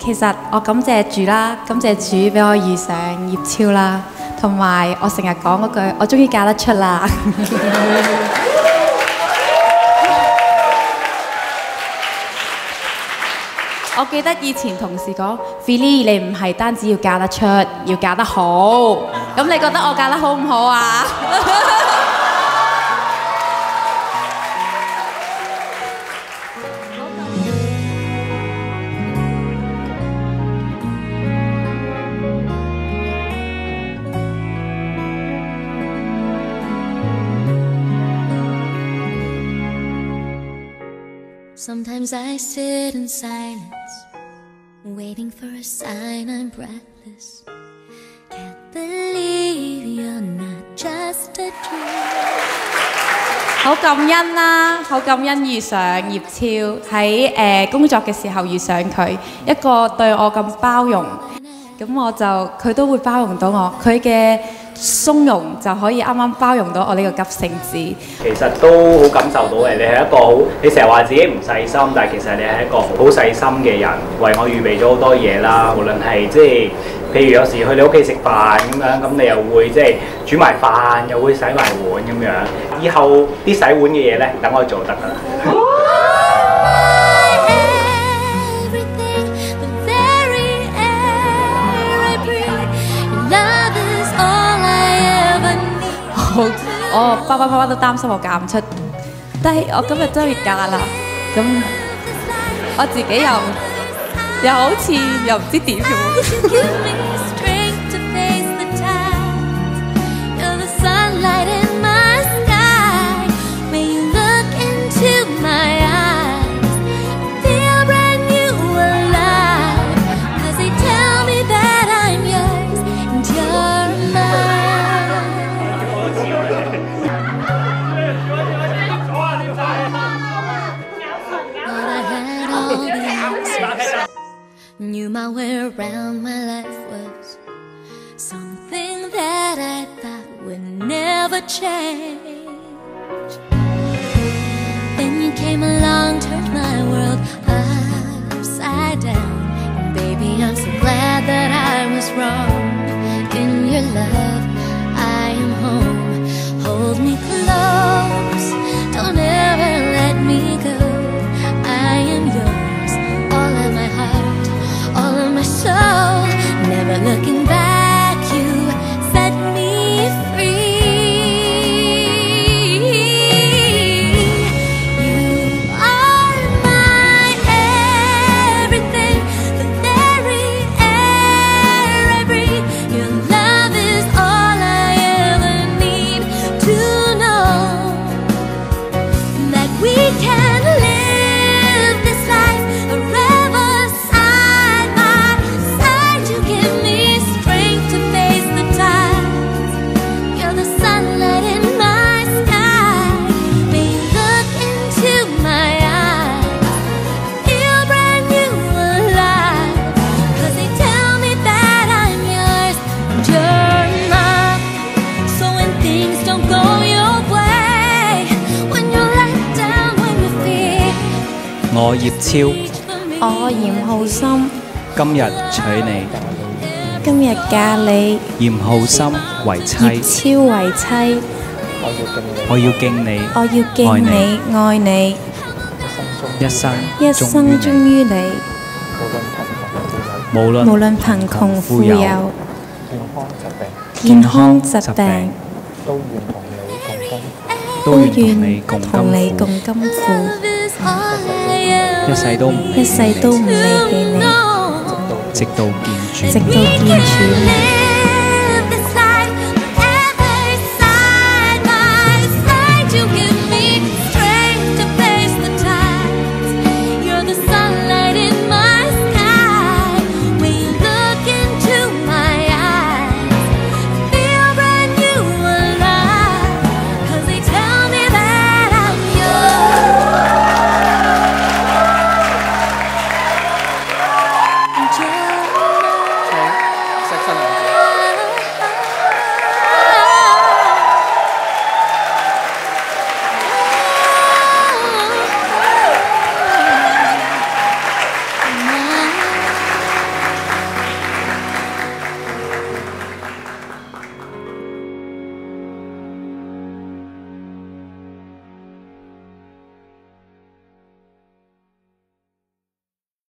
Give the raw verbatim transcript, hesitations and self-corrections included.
其實我感謝主啦，感謝主俾我遇上葉超啦，同埋我成日講嗰句，我終於嫁得出啦。我記得以前同事講 ，Philly 你唔係單止要嫁得出，要嫁得好。咁你覺得我嫁得好唔好啊？ Sometimes I sit in silence, waiting for a sign. I'm breathless. Can't believe you're not just a dream. 好感恩啦，好感恩遇上葉超喺誒工作嘅時候遇上佢，一個對我咁包容，咁我就佢都會包容到我，佢嘅鬆容就可以啱啱包容到我呢個急性子。 其實都好感受到嘅，你係一個好，你成日話自己唔細心，但係其實你係一個好細心嘅人，為我預備咗好多嘢啦。無論係即係，譬如有時去你屋企食飯咁樣，咁你又會即係煮埋飯，又會洗埋碗咁樣。以後啲洗碗嘅嘢咧，等我做得㗎啦。我爸爸媽媽都擔心我嫁唔出，但係我今日真係嫁啦，咁我自己又又好似又唔知點咁。 Knew my way around my life was something that I thought would never change. Then you came along, turned my world upside down. And baby, I'm so glad that I was wrong. In your love, I am home. Hold me close, don't ever let me go. I am yours, all of my heart, all of my soul. Never looking back, you set me free. You are my everything, the very air I breathe. Your love is all I ever need to know, that we can live this life forever side by side. You give me strength to face the tides. You're the sunlight in my sky. May you look into my eyes, feel brand new alive. 'Cause they tell me that I'm yours and you're mine. So when things don't go your way, when you're let down, when you feel 我葉超， 我嚴浩心， 今日娶你， 今日嫁你， 嚴浩心為葉妻， 超為妻， 我要敬你， 我要敬你，愛你， 一生一生忠於你， 無論無論貧窮富富有有，健康疾病， 都願同你共同你共甘苦， 甘苦， 一世都唔一世都唔離棄你， 直到見主。 直到見主。